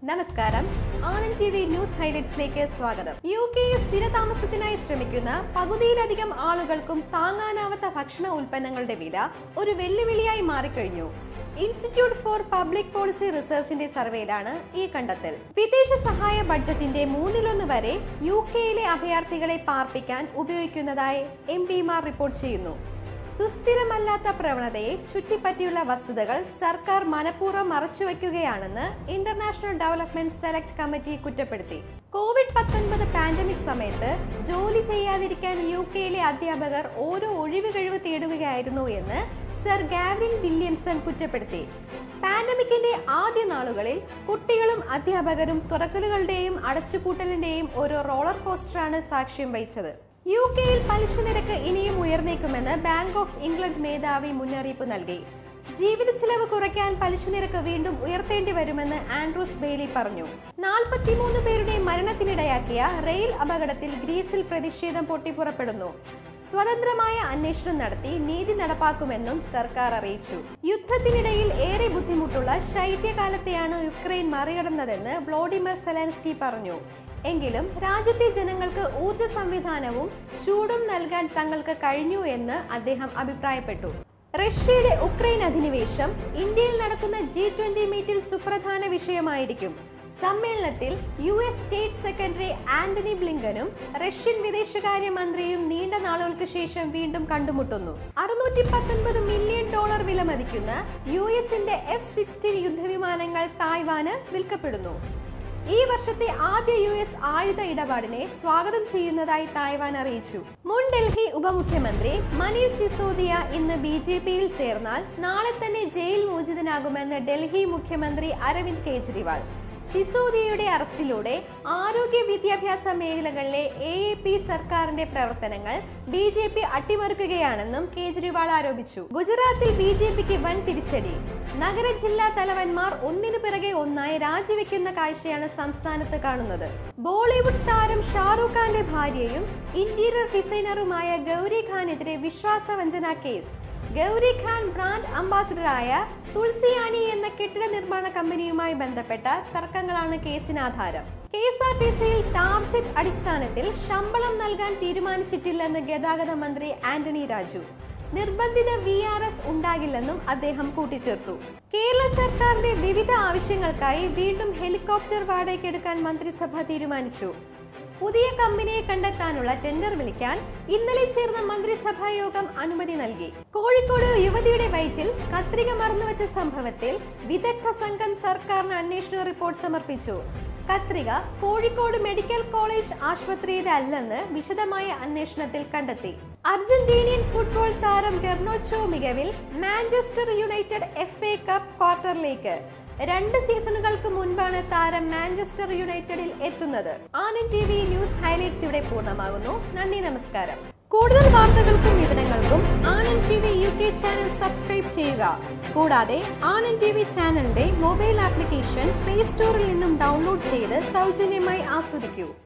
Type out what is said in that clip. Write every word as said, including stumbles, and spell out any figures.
നമസ്കാരം, Anand TV news ഹൈലൈറ്റ്സിലേക്ക് സ്വാഗതം. U കെയിൽ സ്ഥിരതാമസത്തിനായി ശ്രമിക്കുന്ന പകുതിയിലധികം ആളുകൾക്കും താങ്ങാനാവാത്ത ഭക്ഷണ ഉൽപ്പന്നങ്ങളുടെ വില ഒരു വെല്ലുവിളിയായി മാറിക്കഴിഞ്ഞു. ഇൻസ്റ്റിറ്റ്യൂട്ട് ഫോർ പബ്ലിക് പോളിസി റിസർച്ചിന്റെ സർവേയിലാണ് ഈ കണ്ടെത്തൽ. വിദേശ സഹായ ബഡ്ജറ്റിന്റെ മൂന്നിലൊന്ന് വരെ യു കെയിലെ അഭയാർത്ഥികളെ പാർപ്പിക്കാൻ ഉപയോഗിക്കുന്നതായി എം പിമാർ റിപ്പോർട്ട് ചെയ്യുന്നു. സുസ്ഥിരമല്ലാത്ത പ്രവണതയെ ചുറ്റിപ്പറ്റിയുള്ള വസ്തുതകൾ സർക്കാർ മനഃപൂർവ്വം മറച്ചുവെക്കുകയാണെന്ന് ഇന്റർനാഷണൽ ഡെവലപ്മെന്റ് സെലക്ട് കമ്മിറ്റി കുറ്റപ്പെടുത്തി. കോവിഡ് പത്തൊൻപത് പാൻഡമിക് സമയത്ത് ജോലി ചെയ്യാതിരിക്കാൻ യു കെയിലെ അധ്യാപകർ ഓരോ ഒഴിവുകഴിവ് തേടുകയായിരുന്നു എന്ന് സർ ഗാവിൻ വില്യംസൺ കുറ്റപ്പെടുത്തി. പാൻഡമിക്കിന്റെ ആദ്യ നാളുകളിൽ കുട്ടികളും അധ്യാപകരും തുറക്കലുകളുടെയും അടച്ചുപൂട്ടലിന്റെയും ഒരു റോളർ കോസ്റ്ററാണ് സാക്ഷ്യം വഹിച്ചത്. യു കെയിൽ പലിശ നിരക്ക് ഇനിയും ഉയർന്നേക്കുമെന്ന് ബാങ്ക് ഓഫ് ഇംഗ്ലണ്ട് മേധാവി മുന്നറിയിപ്പ് നൽകി. ജീവിത ചെലവ് കുറയ്ക്കാൻ പലിശ നിരക്ക് വീണ്ടും ഉയർത്തേണ്ടി വരുമെന്ന് ആൻഡ്രൂസ് ബെയ്ലി പറഞ്ഞു. നാൽപ്പത്തിമൂന്ന് പേരുടെ മരണത്തിനിടയാക്കിയ റെയിൽ അപകടത്തിൽ ഗ്രീസിൽ പ്രതിഷേധം പൊട്ടിപ്പുറപ്പെടുന്നു. സ്വതന്ത്രമായ അന്വേഷണം നടത്തി നീതി നടപ്പാക്കുമെന്നും സർക്കാർ അറിയിച്ചു. യുദ്ധത്തിനിടയിൽ ഏറെ ബുദ്ധിമുട്ടുള്ള ശൈത്യകാലത്തെയാണ് യുക്രൈൻ മറികടന്നതെന്ന് വ്ളോഡിമിർ സെലൻസ്കി പറഞ്ഞു. എങ്കിലും രാജ്യത്തെ ജനങ്ങൾക്ക് ഊർജ സംവിധാനവും ചൂടും നൽകാൻ തങ്ങൾക്ക് കഴിഞ്ഞു എന്ന് അദ്ദേഹം അഭിപ്രായപ്പെട്ടു. റഷ്യയുടെ ഉക്രൈൻ അധിനിവേശം ഇന്ത്യയിൽ നടക്കുന്ന ജി ട്വന്റി മീറ്റിൽ സുപ്രധാന വിഷയമായിരിക്കും. സമ്മേളനത്തിൽ U S state secretary Antony ബ്ലിങ്കനും റഷ്യൻ വിദേശകാര്യ മന്ത്രിയും നീണ്ട നാളുകൾക്ക് ശേഷം വീണ്ടും കണ്ടുമുട്ടുന്നു. അറുന്നൂറ്റി പത്തൊൻപത് മില്യൺ ഡോളർ വില മതിക്കുന്ന യു എസിന്റെ എഫ് സിക്സ്റ്റീൻ യുദ്ധവിമാനങ്ങൾ തായ്വാന് വിൽക്കപ്പെടുന്നു. ഈ വർഷത്തെ ആദ്യ യു എസ് ആയുധ ഇടപാടിനെ സ്വാഗതം ചെയ്യുന്നതായി തായ്വാൻ അറിയിച്ചു. മുൻ ഡൽഹി ഉപമുഖ്യമന്ത്രി മനീഷ് സിസോദിയ ഇന്ന് ബി ജെ പിയിൽ ചേർന്നാൽ നാളെ തന്നെ ജയിൽ മോചിതനാകുമെന്ന് ഡൽഹി മുഖ്യമന്ത്രി അരവിന്ദ് കെജ്രിവാൾ. സിസോദിയയുടെ അറസ്റ്റിലൂടെ ആരോഗ്യ വിദ്യാഭ്യാസ മേഖലകളിലെ എ എ പി സർക്കാരിന്റെ പ്രവർത്തനങ്ങൾ ബി ജെ പി അട്ടിമറിക്കുകയാണെന്നും കേജ്രിവാൾ ആരോപിച്ചു. ഗുജറാത്തിൽ ബി ജെ പിക്ക് വൻ തിരിച്ചടി. നഗര ജില്ലാ തലവന്മാർ ഒന്നിനു പിറകെ ഒന്നായി രാജിവെക്കുന്ന കാഴ്ചയാണ് സംസ്ഥാനത്ത് കാണുന്നത്. ബോളിവുഡ് താരം ഷാറൂഖ് ഖാന്റെ ഭാര്യയും ഇന്റീരിയർ ഡിസൈനറുമായ ഗൗരി ഖാനെതിരെ വിശ്വാസവഞ്ചന കേസ്. ഗൗരി ഖാൻ ബ്രാൻഡ് അംബാസിഡറായ തുൾസിയാനി എന്ന കെട്ടിട നിർമ്മാണ കമ്പനിയുമായി ബന്ധപ്പെട്ട തർക്കങ്ങളാണ് കേസിനാധാരം. കെ എസ് ആർ ടി സിയിൽ ടാർജറ്റ് അടിസ്ഥാനത്തിൽ ശമ്പളം നൽകാൻ തീരുമാനിച്ചിട്ടില്ലെന്ന് ഗതാഗത മന്ത്രി ആന്റണി രാജു. നിർബന്ധിത വി ആർ എസ് ഉണ്ടാകില്ലെന്നും അദ്ദേഹം കൂട്ടിച്ചേർത്തു. കേരള സർക്കാരിന്റെ വിവിധ ആവശ്യങ്ങൾക്കായി വീണ്ടും ഹെലികോപ്റ്റർ വാടകയ്ക്കെടുക്കാൻ മന്ത്രിസഭ തീരുമാനിച്ചു. പുതിയ കമ്പനിയെ കണ്ടെത്താനുള്ള ടെൻഡർ വിളിക്കാൻ ഇന്നലെ ചേർന്ന മന്ത്രിസഭാ യോഗം അനുമതി നൽകി. കോഴിക്കോട് യുവതിയുടെ വയറ്റിൽ കത്രിക മറന്നുവെച്ച സംഭവത്തിൽ വിദഗ്ധ സംഘം സർക്കാരിന് അന്വേഷണ റിപ്പോർട്ട് സമർപ്പിച്ചു. കത്രിക കോഴിക്കോട് മെഡിക്കൽ കോളേജ് ആശുപത്രിയിലല്ലെന്ന് വിശദമായ അന്വേഷണത്തിൽ കണ്ടെത്തി. അർജന്റീനിയൻ ഫുട്ബോൾ താരം ഗർണോച്ചോ മികവിൽ Manchester United F A cup ക്വാർട്ടറിലേക്ക്. രണ്ട് സീസണുകൾക്ക് മുൻപാണ് താരം മാഞ്ചസ്റ്റർ യുണൈറ്റഡിൽ എത്തുന്നത്. Anand T V news highlights ഇവിടെ പൂർണ്ണമാകുന്നു. നന്ദി, നമസ്കാരം. കൂടുതൽ വാർത്തകൾക്കും വിവരങ്ങൾക്കും Anand T V U K channel subscribe ചെയ്യുക. കൂടാതെ ആനന്ദ് ടി വി ചാനലിന്റെ മൊബൈൽ ആപ്ലിക്കേഷൻ പ്ലേ സ്റ്റോറിൽ നിന്നും ഡൗൺലോഡ് ചെയ്ത് സൗജന്യമായി ആസ്വദിക്കൂ.